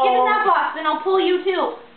Get in that box and I'll pull you too.